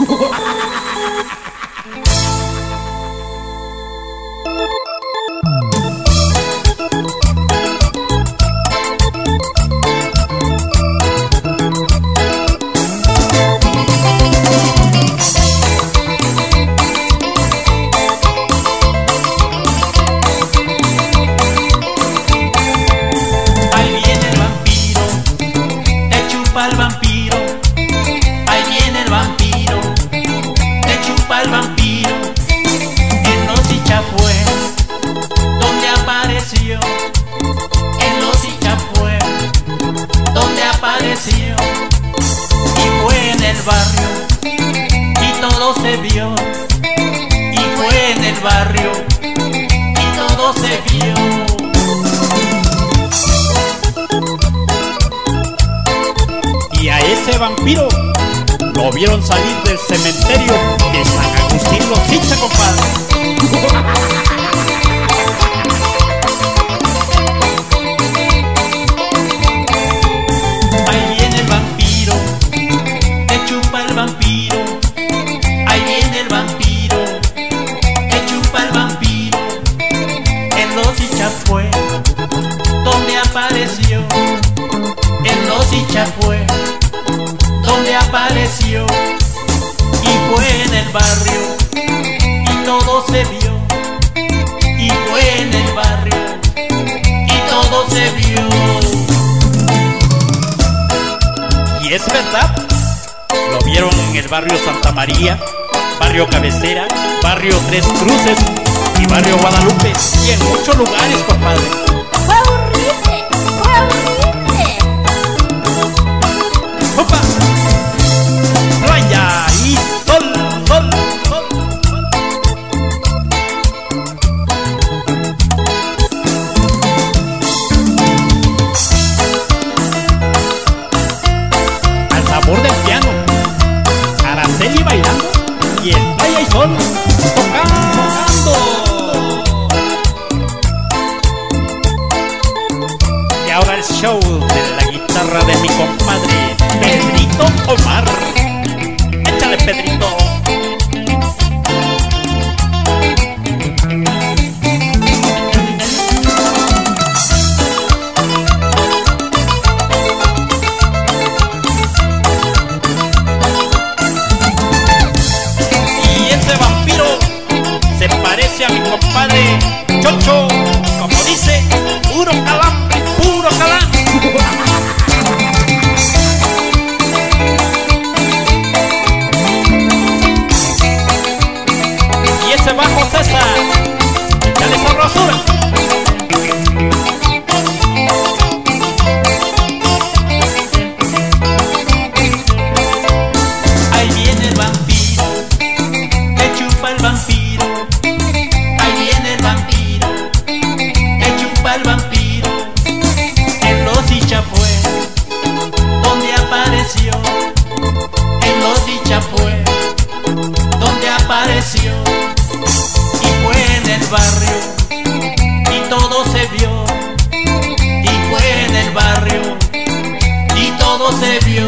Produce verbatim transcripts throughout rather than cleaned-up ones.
Vampiro lo vieron salir del cementerio de San Agustín Losicha, compadre. Ahí viene el vampiro, te chupa el vampiro. Ahí viene el vampiro, te chupa el vampiro. En Losicha fue donde apareció. En Losicha fue donde apareció, y fue en el barrio y todo se vio, y fue en el barrio y todo se vio. Y es verdad, lo vieron en el barrio Santa María, barrio Cabecera, barrio Tres Cruces y barrio Guadalupe, y en muchos lugares, compadre. ¡Fue horrible! ¡Fue horrible! ¡Opa! Playa y sol, sol, sol, sol. Al sabor del piano, Araceli bailando y el Playa y Sol tocando. Y ahora el show de la guitarra de mi compadre Pedrito Omar. Échale, Pedrito. Y ese vampiro se parece a mi compadre Chocho, como dice, puro calambre, puro calambre. Y ese bajo César, dale sabrosura. Ahí viene el vampiro, te chupa el vampiro. Ahí viene el vampiro, te chupa el vampiro. En Losicha fue donde apareció. En Losicha fue donde apareció, y fue en el barrio y todo se vio, y fue en el barrio y todo se vio.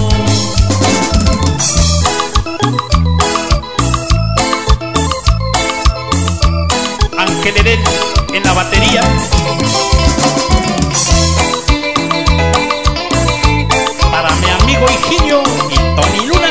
Ángel Edel en la batería. Para mi amigo Higinio y Tony Luna.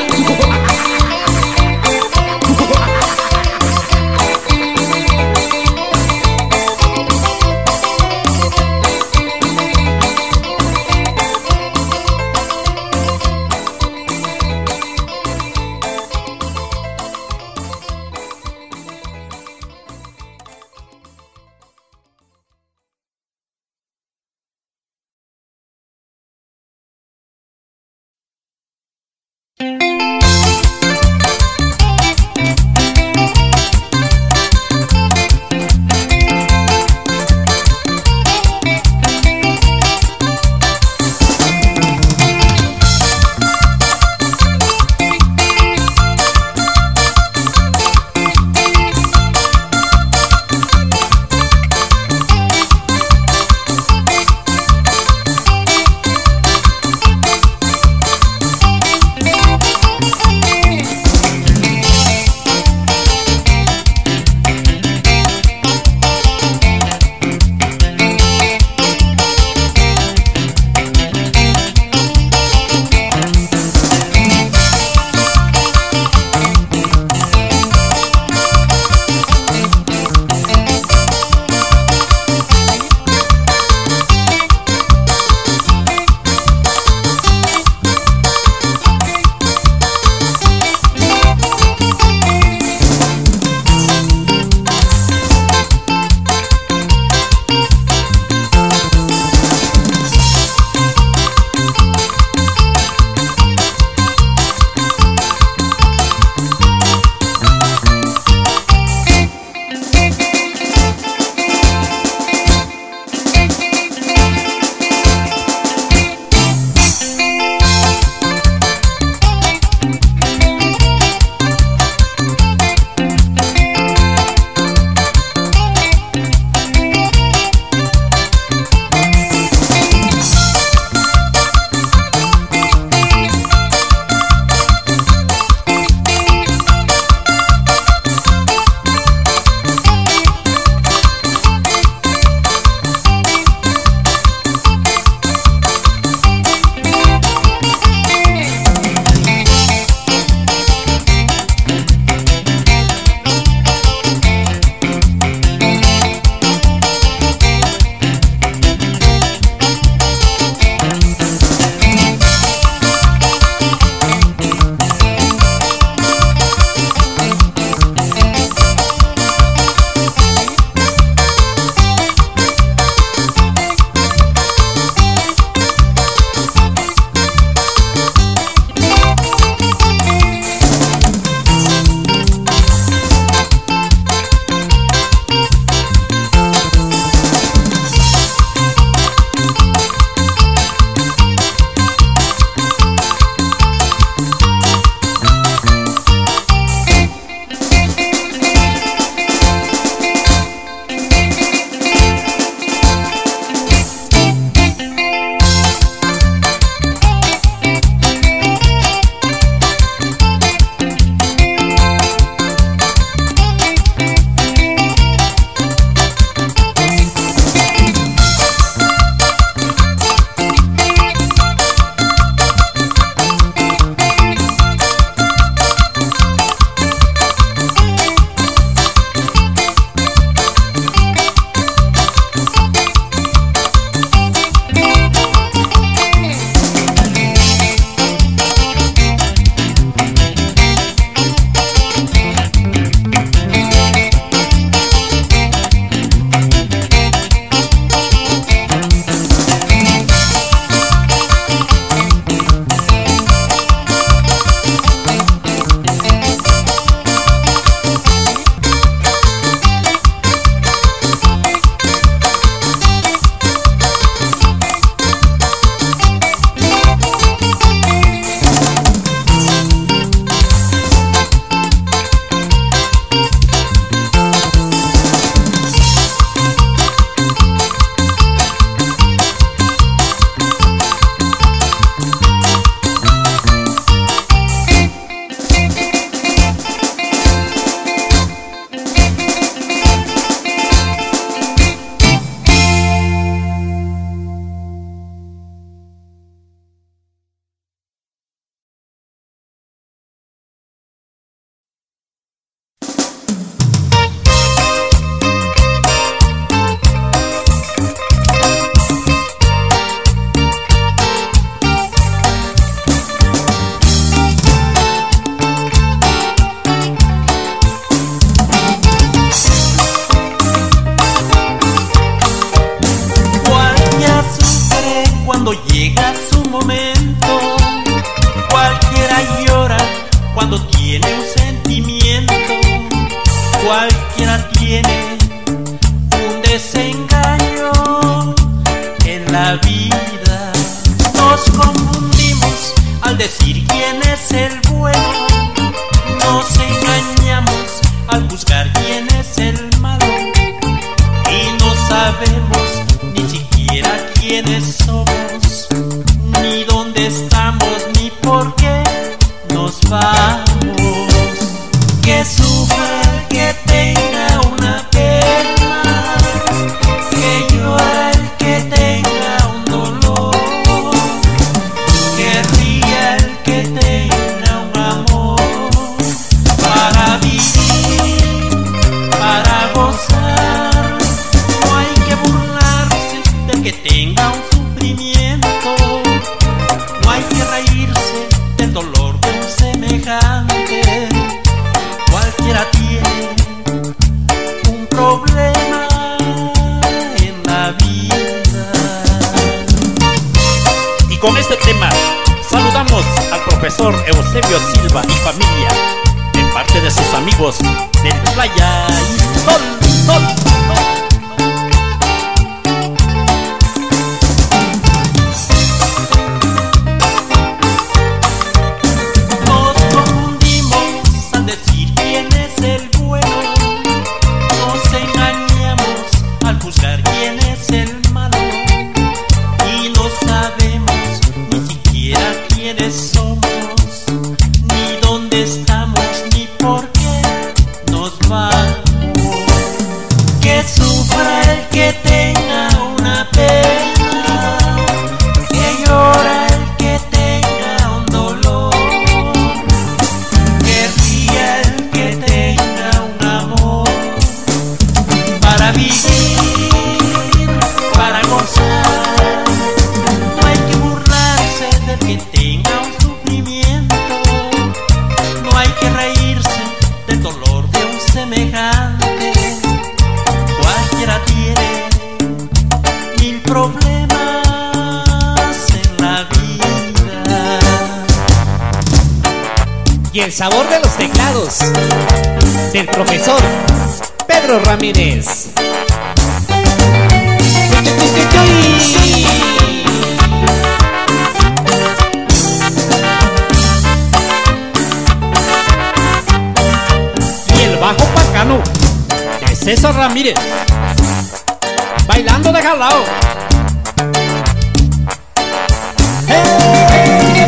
Cualquiera tiene un desengaño en la vida. Nos confundimos al decir quién es el bueno. Nos engañamos al buscar quién es el malo. Y no sabemos ni siquiera quiénes somos, ni dónde estamos, ni por qué nos vamos. Que sufra el que tenga una pena, que llora el que tenga un dolor, que ría el que tenga un amor. Para vivir, para gozar, no hay que burlarse del que tenga un sufrimiento, no hay que reírse del dolor de un semejante. Cualquiera tiene un problema en la vida. Y con este tema saludamos al profesor Eusebio Silva y familia, de parte de sus amigos del Playa y Sol, Sol, Sol. Somos, ni dónde estamos, ni por qué nos vamos. Que sufra el que tenga una pena, que llora el que tenga un dolor, que ría el que tenga un amor. Para vivir, para gozar, no hay que burlarse del que tenga un sufrimiento, no hay que reírse del dolor de un semejante. Cualquiera tiene mil problemas en la vida. Y el sabor de los teclados del profesor Pedro Ramírez. Bajo pacano de César Ramírez, bailando de jalao. ¡Hey!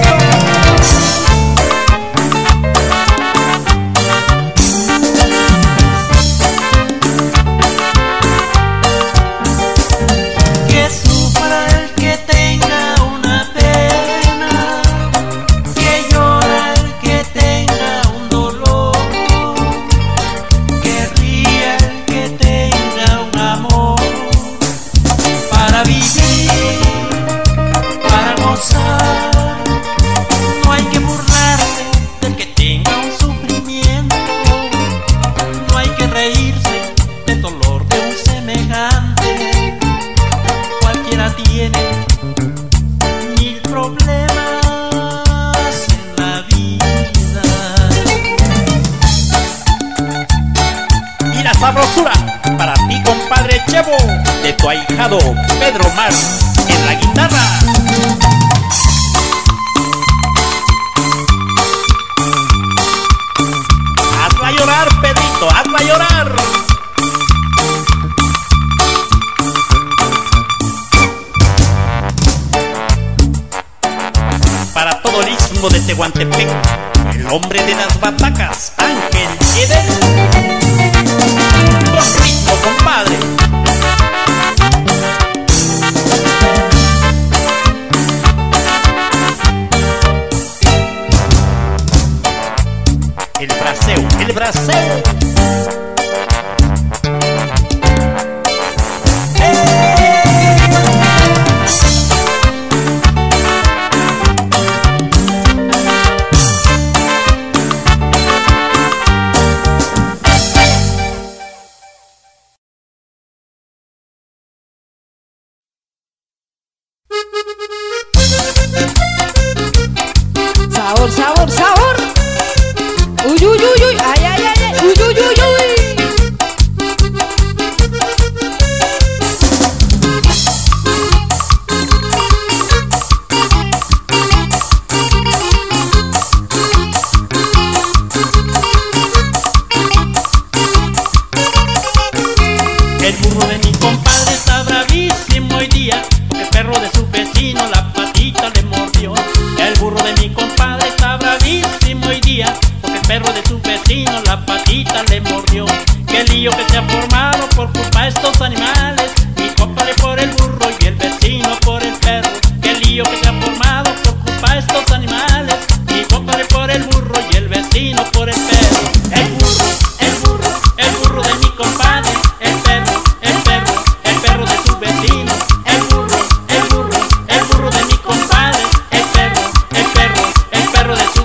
Que sufra el que tenga una pena, que llora el que tenga un dolor, que ría el que tenga un amor. Para vivir, para gozar, no hay que burlarse del que tenga un sufrimiento, no hay que reírse del dolor de un semejante. Cualquiera tiene mil problemas en la vida. Y la sabrosura para ti, compadre Chevo, de tu ahijado Pedro Mar en la guitarra. Hazla llorar, Pedrito, hazla llorar. Para todo el istmo de Tehuantepec, el hombre de las batacas, Ángel Edel. Con ritmo, compadre. El braseo, el braseo. Sabor, sabor, sabor. Uy, uy, uy, uy. Ay, ay, ay, ay. Uy, uy, uy, uy.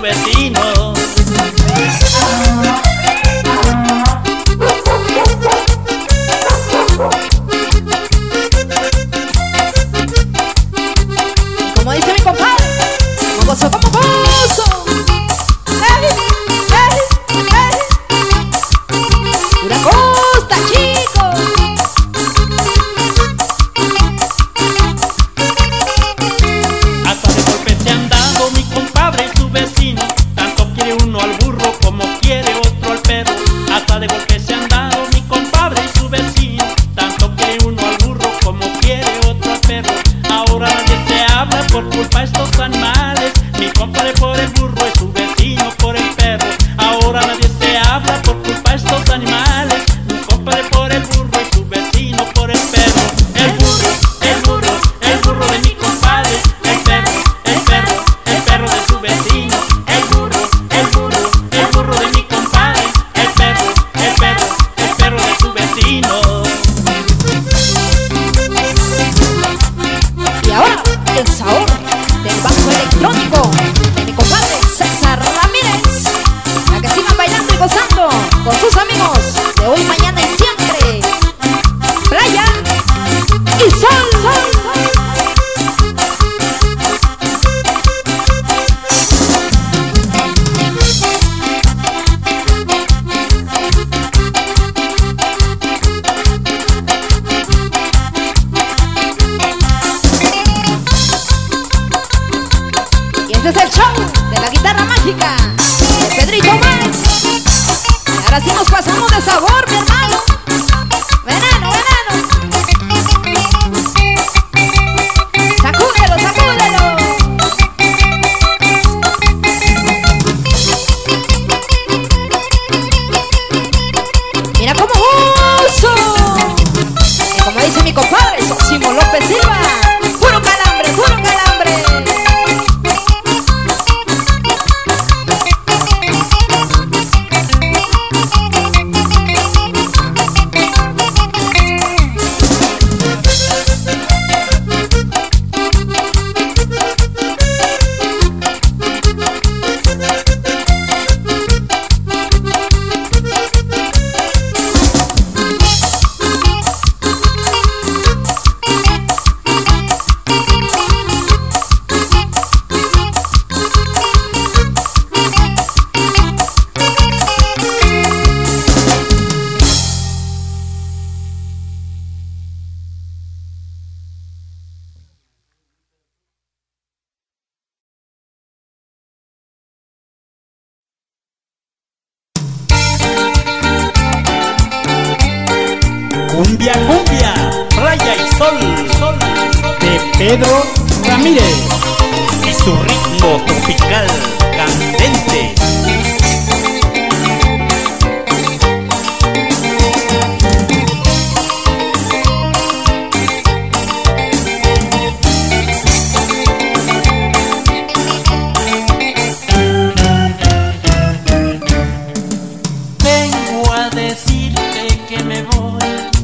vecino. Como dice mi compadre, como gozo, como gozo. ¡Ey, ey, ey! ¡Pura costa, chicos! Hasta de golpe se han dado mi compadre y su vecino. Tanto quiere uno al burro como quiere otro al perro. Hasta de golpe se han dado mi compadre y su vecino. Tanto quiere uno al burro como quiere otro al perro. Ahora nadie se habla por culpa de estos animales. Mi compadre por el burro y su vecino por el perro. Ahora nadie se habla por culpa de estos animales. Mi compadre por el burro y su vecino por el perro. El burro, el burro, el burro de mi compadre. El perro, el perro, el perro de su vecino. El burro, el burro, el burro de mi compadre. El perro, el perro, el perro de su vecino. Y ahora, el sabor del bajo electrónico de mi compadre César Ramírez. Para que sigan bailando y gozando con sus amigos de hoy, mañana y siempre. Playa y sol, sol, sol. Y este es el show de la guitarra mágica de Pedrito Más. Y ahora sí nos pasamos de sabor, mi hermano. Veneno, veneno. Sacúdelo, sacúdelo. Mira cómo gozo. Y como dice mi compadre Sosimo López Silva, puro calambre, puro calambre. Cumbia, cumbia, playa y sol, sol, de Pedro Ramírez y su ritmo tropical candente. Vengo a decirte que me voy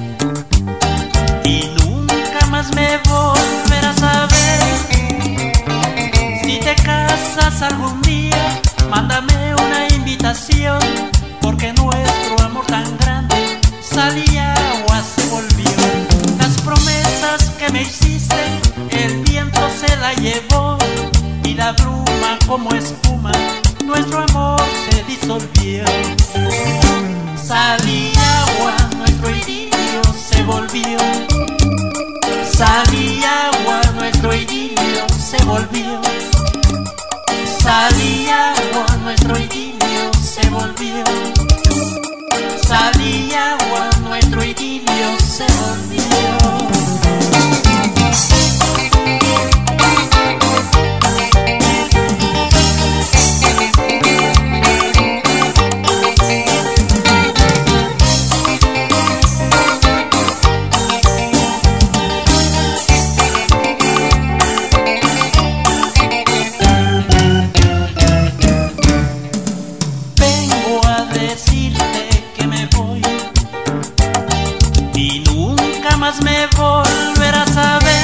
y nunca más me volverás a ver. Si te casas algún día, mándame una invitación, porque nuestro amor tan grande salía agua se volvió. Las promesas que me hiciste, el viento se la llevó, y la bruma como espuma, nuestro amor se disolvió. Salía agua, nuestro idilio se volvió. Salía agua, nuestro idilio se volvió. Salía agua, nuestro idilio se volvió. Salía agua, nuestro idilio se volvió.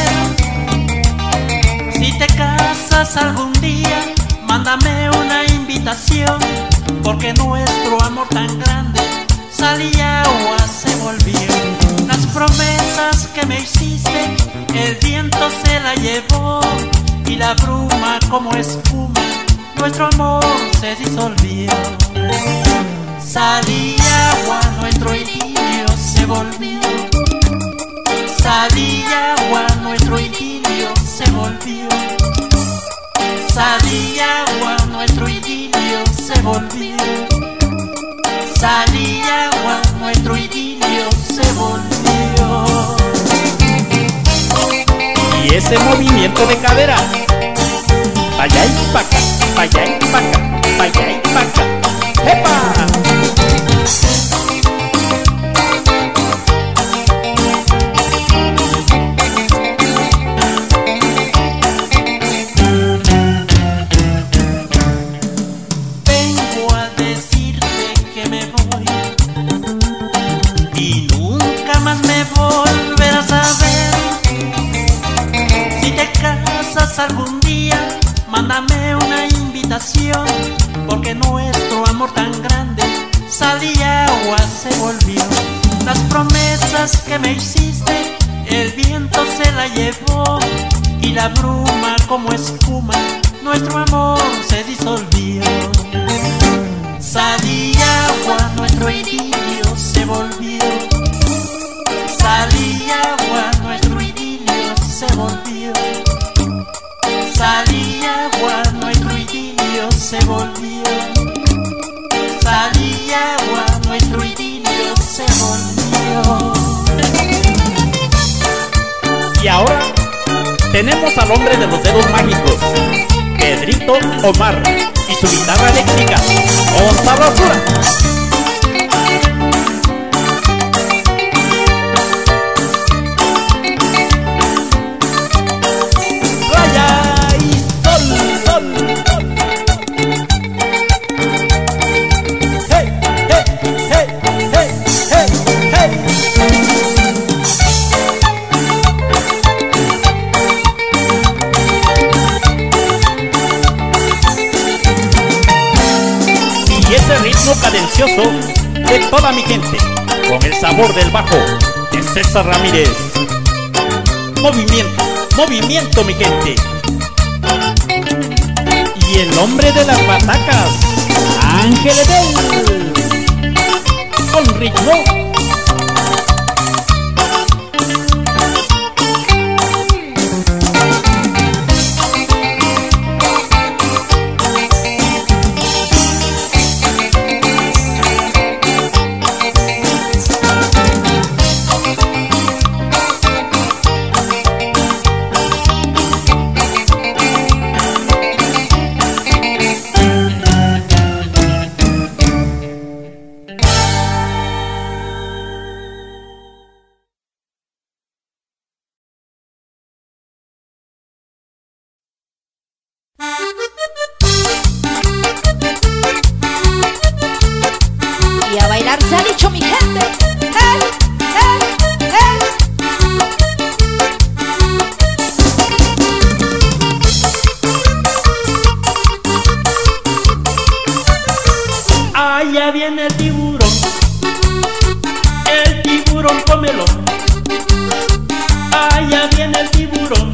Algún día, mándame una invitación. invitación, porque nuestro amor tan grande sal y agua se volvió. Las promesas que me hiciste, el viento se la llevó, y la bruma como espuma, nuestro amor se disolvió. Sal y agua, nuestro idilio se volvió. Sal y agua, nuestro idilio se volvió. Sal y agua, nuestro idilio se volvió. Sal y agua, nuestro idilio se volvió. Y ese movimiento de cadera, pa' allá y pa' acá, pa' allá y pa' acá, pa' allá y pa' acá. ¡Epa! Vengo a decirte que me voy y nunca más me volverás a ver. Si te casas algún día, mándame una invitación, porque nuestro amor tan grande sal y agua se volvió. Las promesas que me hiciste, el viento se la llevó, y la bruma como espuma, nuestro amor se disolvió. Sal y agua, nuestro idilio se volvió. Sal y agua, nuestro idilio se volvió. Sal y agua, nuestro idilio se volvió. Sal y agua, nuestro idilio se volvió. Y ahora tenemos al hombre de los dedos mágicos, Pedrito Omar, y su guitarra eléctrica, con sabrosura. Cadencioso de toda mi gente, con el sabor del bajo de César Ramírez. Movimiento, movimiento mi gente. Y el hombre de las batacas, Ángel Edel, con ritmo. Y a bailar se ha dicho mi gente. ¡Eh! ¡Eh! ¡Eh! Allá viene el tiburón, el tiburón comelón. Allá viene el tiburón,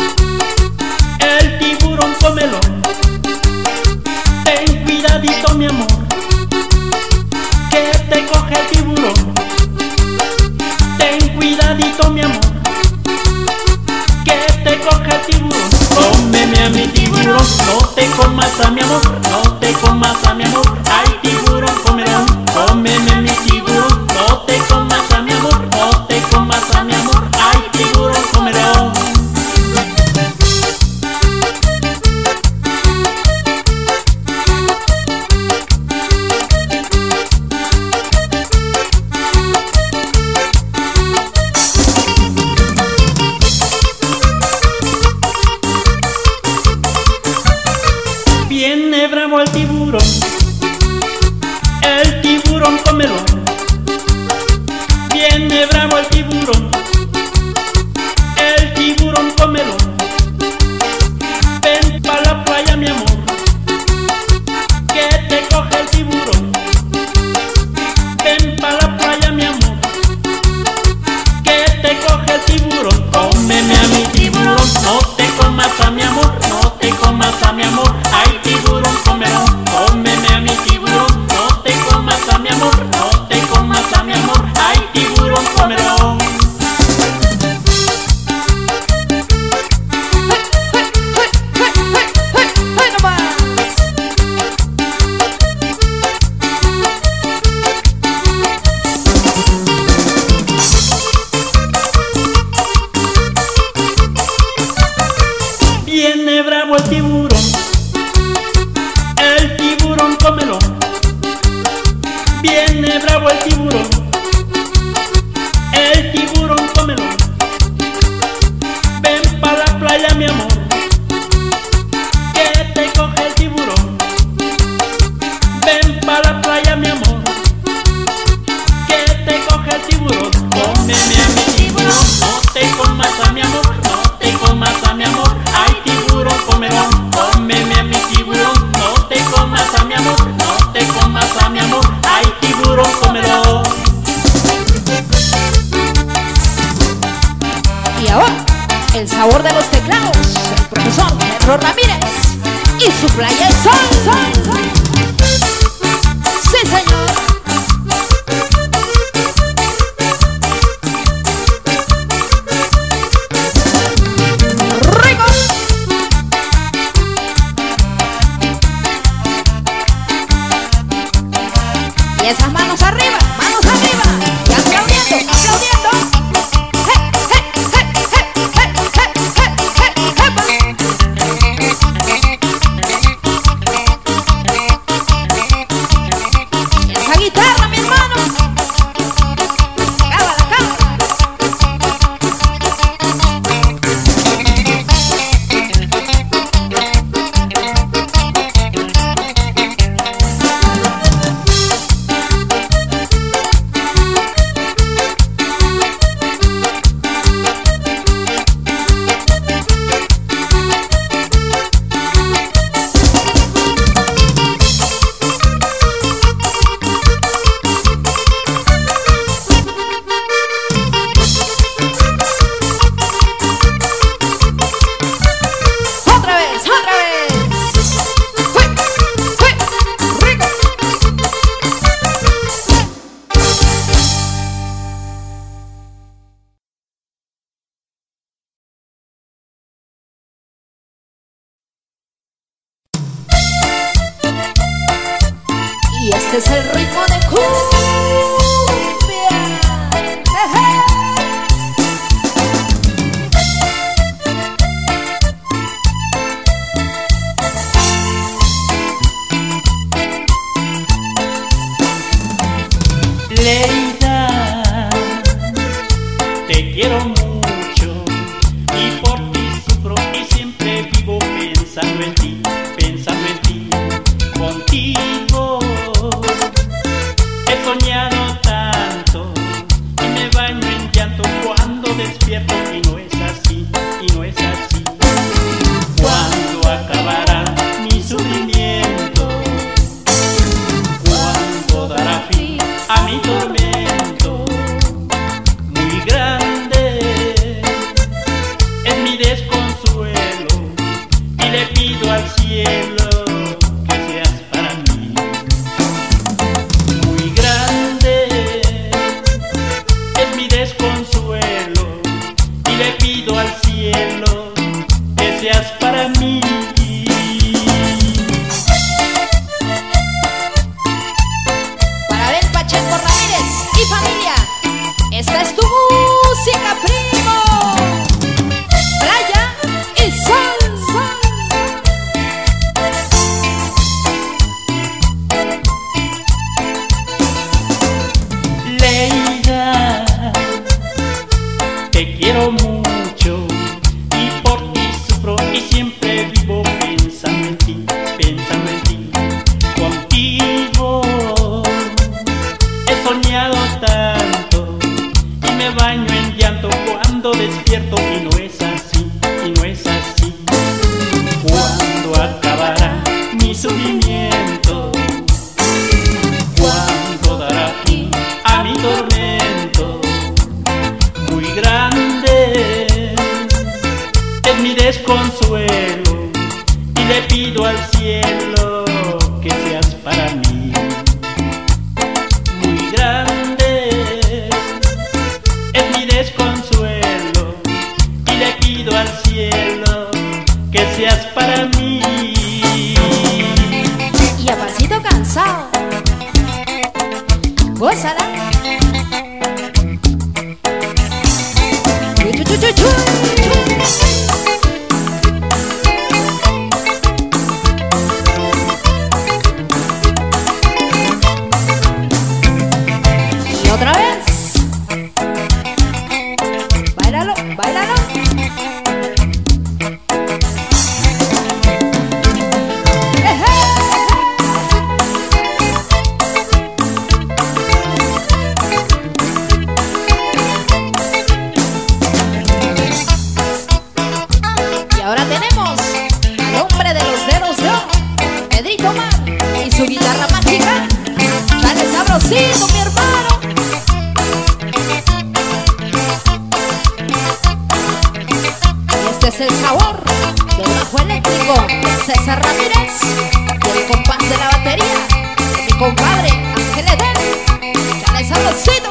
el tiburón comelón. Ten cuidadito mi amor, que te coge el tiburón. Ten cuidadito mi amor, que te coge el tiburón. Cómeme a mi tiburón, no te comas a mi amor, no te comas a mi amor. Ay tiburón comelón, cómeme mi tiburón, no te comas a mi amor, no te comas a mi amor. Ay tiburón comelón. Viene bravo el tiburón, el tiburón comelón. Viene bravo el tiburón, el tiburón comelón. Ven pa' la playa mi amor, que Viene bravo el tiburón, el tiburón comelón. Ven pa' la playa, mi amor, que te coge el tiburón. Ven pa' la playa, mi amor, que te coge el tiburón. Cómeme a mi tiburón, no te comas a mi amor, no te comas a mi amor. Ay, tiburón comelón, cómeme a mi tiburón, no te comas a mi amor, no te comas a mi amor. Ay, tiburón comelón. Y ahora, el sabor de los teclados, el profesor Pedro Ramírez y su playa El Sol, Sol, Sol. Sí, señor. Rico. Y esas manos arriba, manos arriba, y aplaudiendo, aplaudiendo. Esa guitarra, mi hermano. Cábala, cábala. Otra vez, otra vez. Fue, fue, rico. Y este es el ritmo de cumbia. Eje. Leida, te quiero mucho y por ti sufro y siempre vivo pensando en ti, pensando en ti. Contigo he soñado tanto y me baño en llanto cuando despierto y no es así, y no es así. ¿Cuándo acabará mi sufrimiento? ¿Cuándo dará fin a mi tormento? Muy grande es mi desconsuelo y le pido al cielo que seas para mí. Muy grande es mi desconsuelo y le pido al cielo que seas para mí. Para Ben Pacheco Ramírez y familia, esta es tu música, primo. Playa y sol, sol. Leida, te quiero mucho y por ti sufro y siempre vivo pensando en ti, pensando en ti. Contigo he soñado tanto y me baño en llanto cuando despierto y no es así, y no es así. ¿Cuándo acabará mi sufrimiento? ¿Cuándo dará fin a mi tormento? Muy grande es mi desconsuelo y le pido al cielo que seas para mí. Muy grande es mi desconsuelo y le pido al cielo que seas para mí. Y a pasito cansado. Gózala. Chu, chu, chu, chu, chu. Guitarra mágica, dale sabrosito, mi hermano. Este es el sabor del bajo eléctrico de César Ramírez y el compás de la batería de mi compadre Ángel Eder. Dale sabrosito.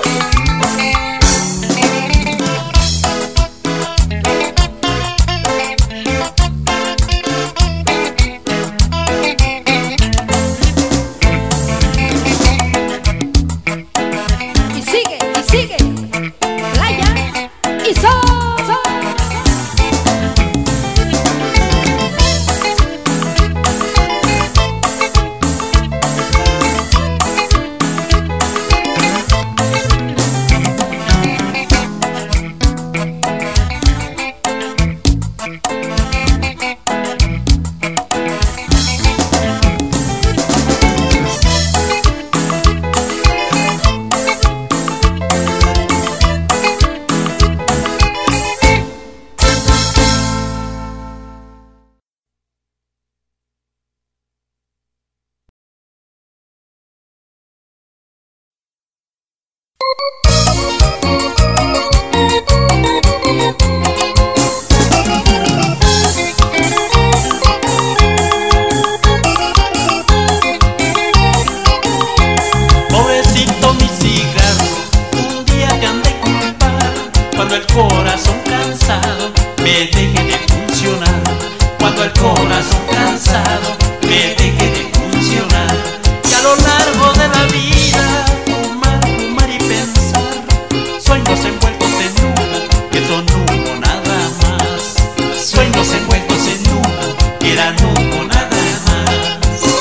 Pobrecito mi cigarro, un día que han de culpar, cuando el corazón cansado me deje de funcionar, cuando el corazón cansado me deje de funcionar, y a lo largo de la vida fumar, fumar y pensar, sueños envueltos en humo, que son humo nada más, sueños envueltos en humo, que eran humo nada más.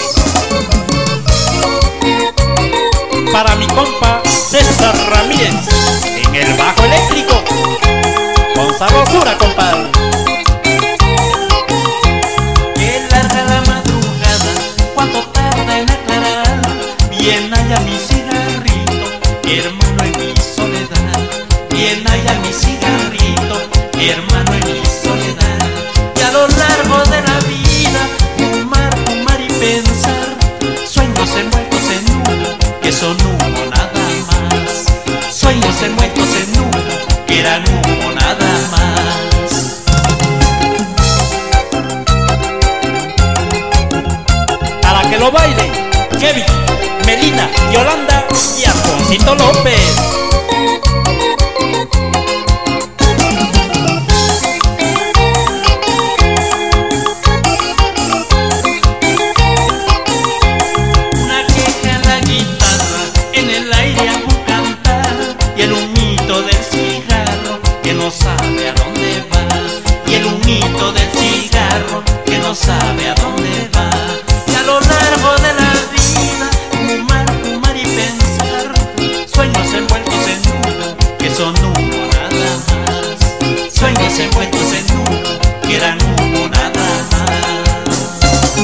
Para mi compa César Ramírez en el bajo eléctrico, con sabrosura, compadre. Qué larga la madrugada, cuánto tarda en aclarar, bien haya mi cigarrito, hermano en mi soledad, bien haya mi cigarrito, hermano en mi soledad, y a lo largo de la vida fumar, fumar y pensar, sueños envueltos en humo, que son humo nada más, sueños envueltos en humo, que eran humo nada más. Para que lo bailen Kevin, Melina, Yolanda y Alfonsito López. Una queja en la guitarra, en el aire hago cantar, y el humito del cigarro que no sabe a dónde va, y el humito del cigarro que no sabe a dónde va, y a lo largo de la vida fumar, fumar y pensar, sueños envueltos en humo, que son humo nada más, sueños envueltos en humo, que eran humo nada más.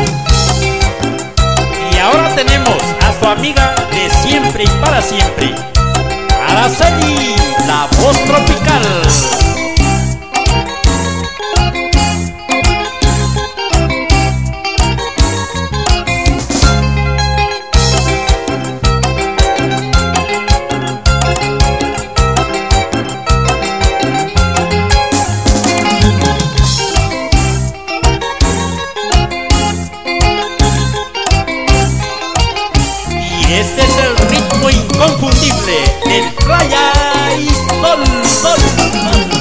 Y ahora tenemos a su amiga de siempre y para siempre, Araceli, la voz tropical. Y este es el ritmo inconfundible del Playa y Sol, Sol, Sol.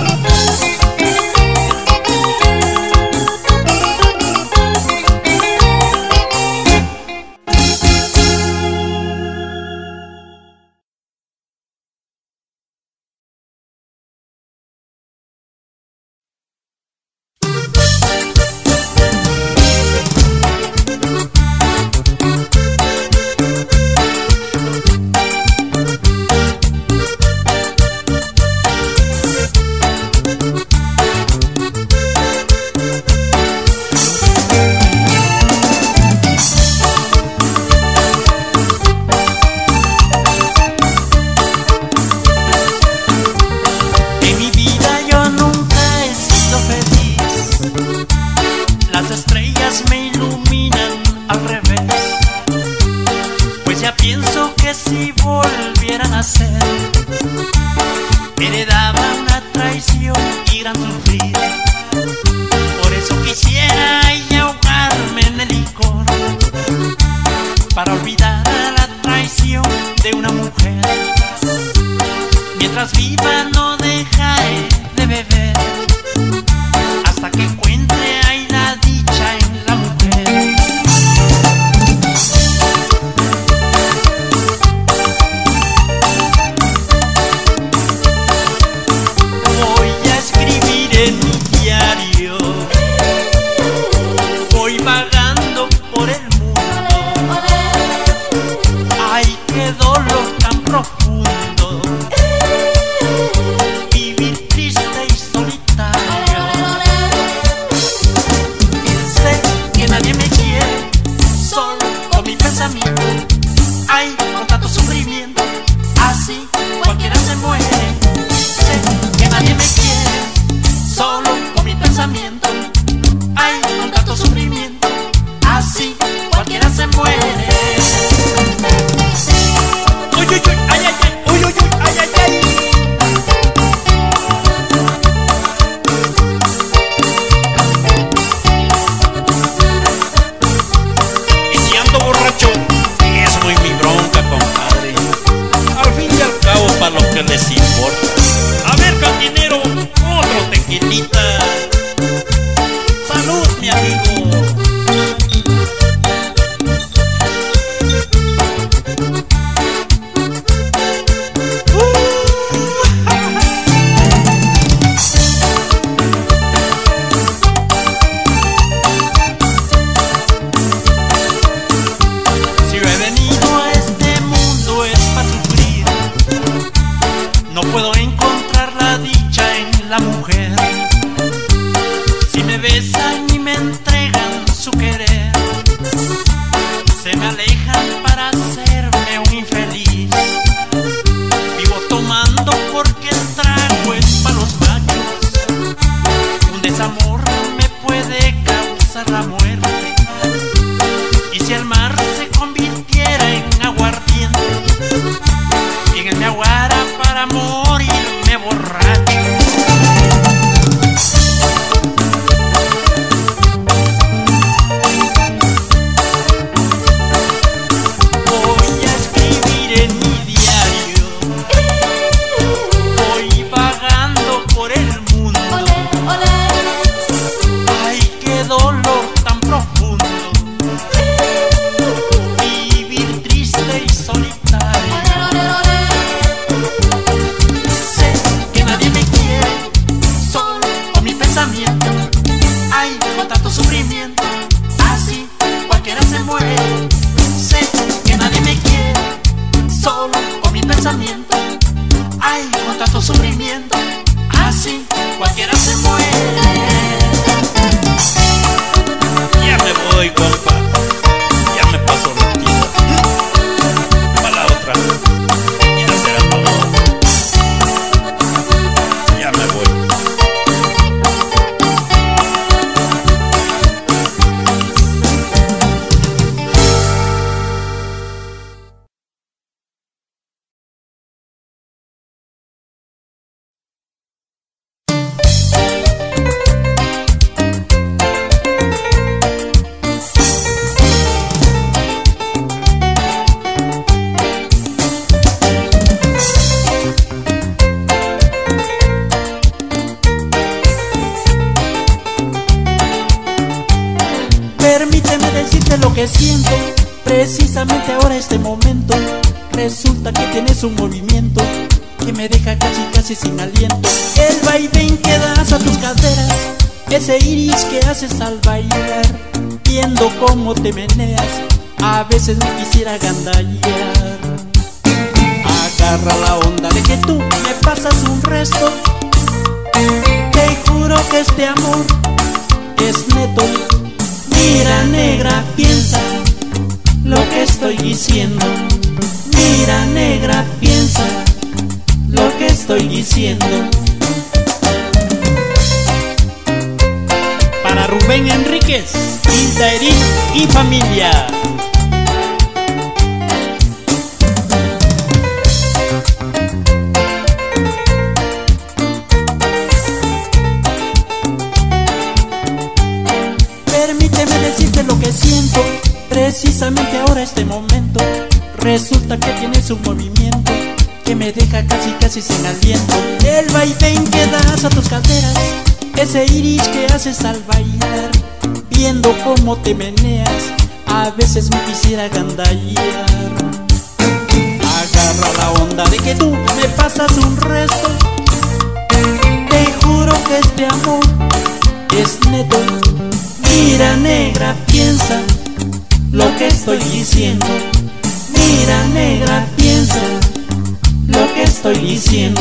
día pienso que si volvieran a ser, heredaba una traición y gran sufrir. Por eso quisiera ella ahogarme en el licor, para olvidar la traición de una mujer. Mientras viva no dejaré de beber, hasta que encuentre ahí la dicha en la mujer. Voy a escribir en mi diario, voy vagando por el mundo. Ay, qué dolor tan profundo, vivir triste y solitario. Sé que nadie me quiere, solo con mi pensamiento. Ay, con tanto sufrimiento, así cualquiera se muere. Sé que nadie me quiere, solo con mi pensamiento. Ay, con tanto sufrimiento, así cualquiera se muere. Uy, uy, uy, ay, ay, ay, uy, uy, uy, ay, ay, ay. Y si ando borracho, es muy mi bronca, compadre. Al fin y al cabo, para lo que les importa. A ver, cantinero, otro tequilita. Salud, mi amigo. Si yo he venido a este mundo es para sufrir, no puedo encontrar la dicha en la mujer. Si me besan y me entregan su querer, se me alejan para hacerme un infeliz. Vivo tomando porque el trago es para los machos. Un desamor me puede causar la muerte. Y si el mar se convirtiera en aguardiente, y en él me aguara para morirme borracho. Voy a escribir en mi diario, voy vagando por el mundo. Ay, qué dolor tan profundo, vivir triste y solitario. Sé que nadie me quiere, solo con mi pensamiento. Ay, con tanto sufrimiento, así cualquiera se muere. Sé que nadie me quiere, solo con mi pensamiento. Ay, con tanto sufrimiento, así cualquiera se muere. Ya me voy, compa. Ya me paso la tira. Para la otra. Ya será para la otra. Ya me voy. Permíteme decirte lo que siento, precisamente ahora este momento. Resulta que tienes un movimiento que me deja casi casi sin aliento. El vaivén que das a tus caderas, ese iris que haces al bailar, viendo cómo te meneas, a veces me quisiera agandallar. Agarra la onda de que tú me pasas un resto, te juro que este amor es neto. Mira, negra, piensa lo que estoy diciendo. Mira, negra, piensa lo que estoy diciendo. Para Rubén Enríquez, Hilda Edith y familia. ahora este momento. Resulta que tienes un movimiento que me deja casi casi sin aliento. El vaivén que das a tus caderas, ese iris que haces al bailar, viendo cómo te meneas, a veces me quisiera gandallar. Agarra la onda de que tú me pasas un resto. Te juro que este amor es neto. Mira negra, piensa lo que estoy diciendo. Mira negra, piensa lo que estoy diciendo.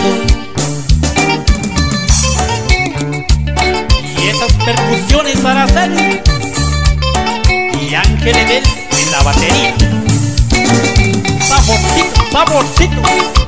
Y esas percusiones para hacer. Y Ángel Edel en la batería. Saborcito, saborcito.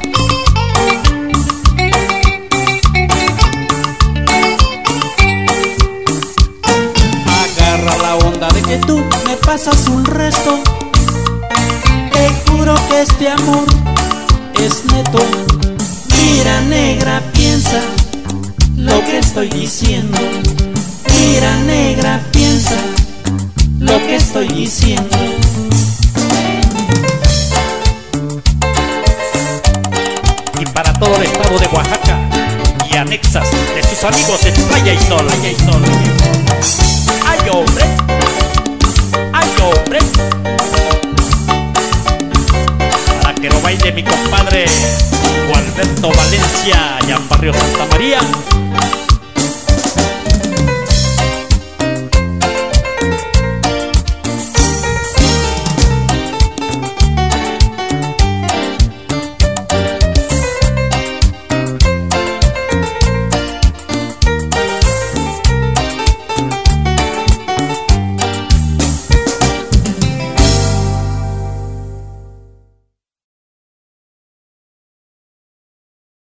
Agarra la onda de que tú me pasas un resto. Te juro que este amor es neto. Mira negra, piensa lo que estoy diciendo. Mira negra, piensa lo que estoy diciendo. Y para todo el estado de Oaxaca y anexas de sus amigos en Playa y Sol, Playa y Sol. ¡Ay, hombre! ¡Ay, hombre! Para que lo baile mi compadre Gualberto Valencia, allá en Barrio Santa María.